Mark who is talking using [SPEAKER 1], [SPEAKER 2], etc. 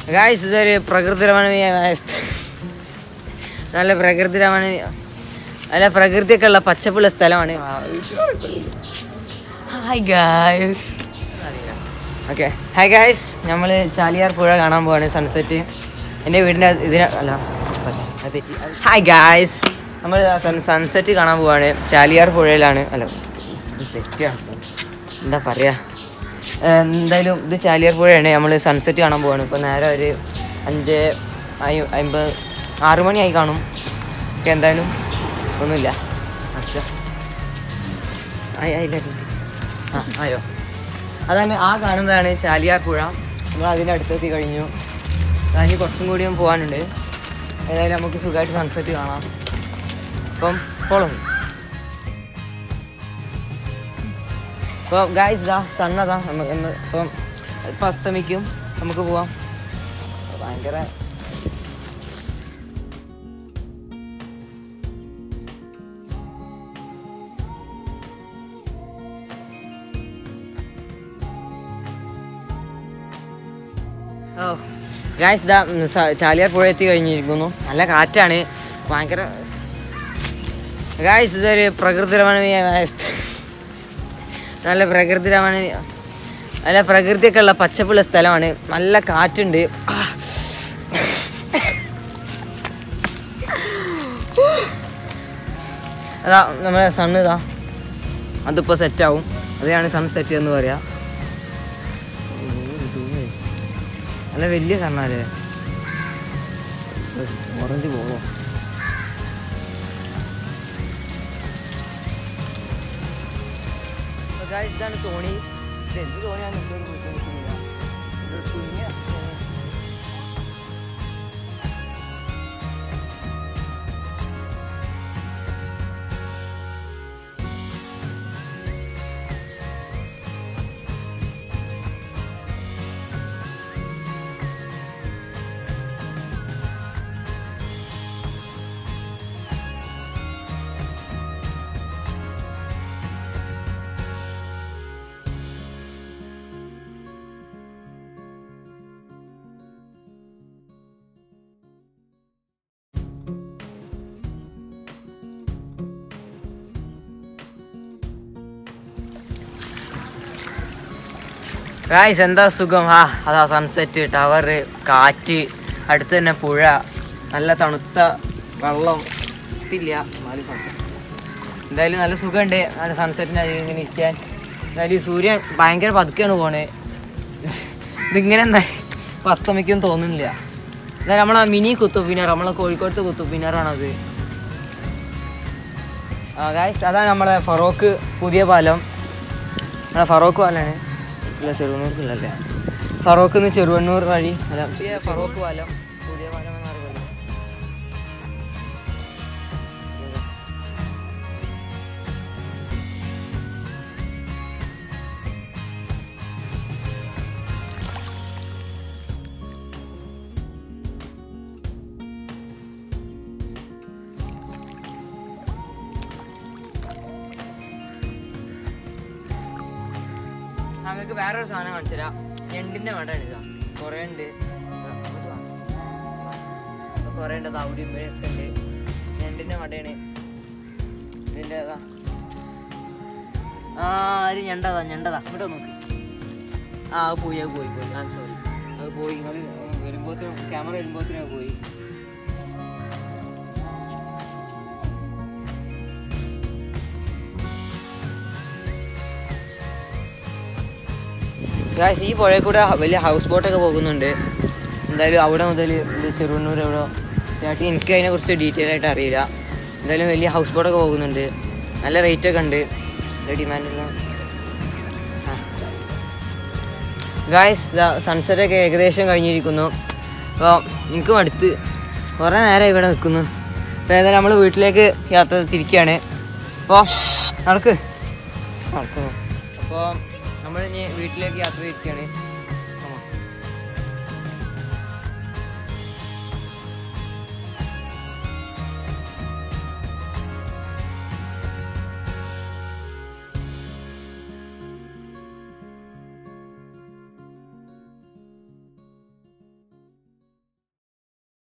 [SPEAKER 1] Guys ഇതൊരു പ്രകൃതിരമണീയമായ നല്ല പ്രകൃതിരമണീയ നല്ല പ്രകൃതിയൊക്കെ ഉള്ള പച്ചപ്പുള്ള സ്ഥലമാണ്. Hi guys. Okay hi guys, നമ്മൾ ചാലിയാർ പുഴ കാണാൻ പോവാണ്. സൺസെറ്റ് എൻ്റെ വീടിൻ്റെ ഇതിന് അല്ല തെറ്റി. ഹായ് ഗായ്സ്, നമ്മൾ സൺസെറ്റ് കാണാൻ പോവാണ്. ചാലിയാർ പുഴയിലാണ്. അല്ല തെറ്റാണ്, എന്താ പറയുക. എന്തായാലും ഇത് ചാലിയാർ പുഴയാണ്. നമ്മൾ സൺസെറ്റ് കാണാൻ പോവാണ്. ഇപ്പോൾ നേരെ ഒരു 6 മണിയായി കാണും. ഓക്കെ എന്തായാലും ഒന്നുമില്ല. ആയോ അതാണ് ആ കാണുന്നതാണ് ചാലിയാർ പുഴ. നമ്മൾ അതിൻ്റെ അടുത്തെത്തി കഴിഞ്ഞു. അതിന് കുറച്ചും കൂടിയും പോകാനുണ്ട്. ഏതായാലും നമുക്ക് സുഖമായിട്ട് സൺസെറ്റ് കാണാം. അപ്പം ഫോളോ. അപ്പോൾ ഗായ്സ് ഇതാ സണ്ണതാ ഇപ്പം അസ്തമിക്കും. നമുക്ക് പോവാം. ഭയങ്കര ഗായ്സ് ഇതാ ചാലിയാർ പുഴ എത്തി കഴിഞ്ഞിരിക്കുന്നു. നല്ല കാറ്റാണ്, ഭയങ്കര. ഗായ്സ് ഇതൊരു പ്രകൃതിരമണീയമായ നല്ല പ്രകൃതിയൊക്കെ ഉള്ള പച്ചപ്പുള്ള സ്ഥലമാണ്. നല്ല കാറ്റുണ്ട്. അതാ നമ്മളെ സണ്ണ് ഇതാ അതിപ്പോൾ സെറ്റാവും. അതാണ് സൺസെറ്റ് എന്ന് പറയാ. നല്ല വലിയ സണ്ണല്ലേ, ഓറഞ്ച് പോകോ. ഇതാണ് തോണി. ഇത് എന്ത് തോണിയാണ് എന്തൊരു ബുദ്ധിമുട്ടില്ല. ഇത് കുഞ്ഞ ഗായ്സ് എന്താ സുഖം. അതാ സൺസെറ്റ്, ടവർ, കാറ്റ്, അടുത്ത് തന്നെ പുഴ, നല്ല തണുത്ത വെള്ളം. ഇല്ല എന്തായാലും നല്ല സുഖമുണ്ട്. നല്ല സൺസെറ്റിന് ഇങ്ങനെ ഇരിക്കാൻ. എന്തായാലും ഈ സൂര്യൻ ഭയങ്കര പതുക്കെയാണ് പോണേ. ഇതിങ്ങനെ എന്താ അസ്തമിക്കും തോന്നുന്നില്ല. എന്തായാലും നമ്മളെ മിനി കുത്തുബ് മിനാർ, നമ്മളെ കോഴിക്കോടത്തെ കുത്തുബ് മിനാറാണത്. ഗായ്സ് അതാണ് നമ്മളെ ഫറോക്ക് പുതിയ പാലം. നമ്മളെ ഫറോക്ക് പാലമാണ്. ഇല്ല ചെറുവണ്ണൂർക്കുള്ളല്ലേ, ഫറോക്ക് നിന്ന് ചെറുവണ്ണൂർ വഴി. അല്ല ഫറോക്ക് പാലം, പുതിയ പാലം എന്നറിയുമല്ലോ. ഞങ്ങൾക്ക് വേറൊരു സാധനം കാണിച്ചു തരാം. ഞണ്ടിൻ്റെ മടയാണ് ഇതാ. കുറേ ഉണ്ട്, കുറേ ഉണ്ട്. അവിടെ ഇവിടെയൊക്കെ ഉണ്ട്. ഞണ്ടിൻ്റെ മടയാണ് ഇതിൻ്റെ. ഒരു ഞണ്ടതാ ഇങ്ങോട്ട് നോക്ക്. അത് പോയി സോറി, അത് പോയി. നിങ്ങൾ വരുമ്പോഴത്തേനും ക്യാമറ വരുമ്പോഴത്തേനും പോയി. ഗായ്സ് ഈ പുഴയിൽ കൂടെ വലിയ ഹൗസ് ബോട്ടൊക്കെ പോകുന്നുണ്ട്. എന്തായാലും അവിടെ മുതൽ ചെറുവണ്ണൂർ എവിടെ സ്റ്റാർട്ടിങ് എനിക്ക് അതിനെക്കുറിച്ച് ഡീറ്റെയിൽ ആയിട്ട് അറിയില്ല. എന്തായാലും വലിയ ഹൗസ് ബോട്ടൊക്കെ പോകുന്നുണ്ട്. നല്ല റേറ്റൊക്കെ ഉണ്ട്, നല്ല ഡിമാൻഡുള്ള. ഗായ്സ് സൺസെറ്റൊക്കെ ഏകദേശം കഴിഞ്ഞിരിക്കുന്നു. അപ്പോൾ എനിക്കും അടുത്ത് കുറേ നേരം ഇവിടെ നിൽക്കുന്നു. അപ്പോൾ ഏതായാലും നമ്മൾ വീട്ടിലേക്ക് യാത്ര തിരിക്കുകയാണ്. അപ്പോൾ നടക്കുന്നു. അപ്പോൾ നമ്മൾ ഇനി വീട്ടിലേക്ക് യാത്ര തിരിക്കുകയാണ്.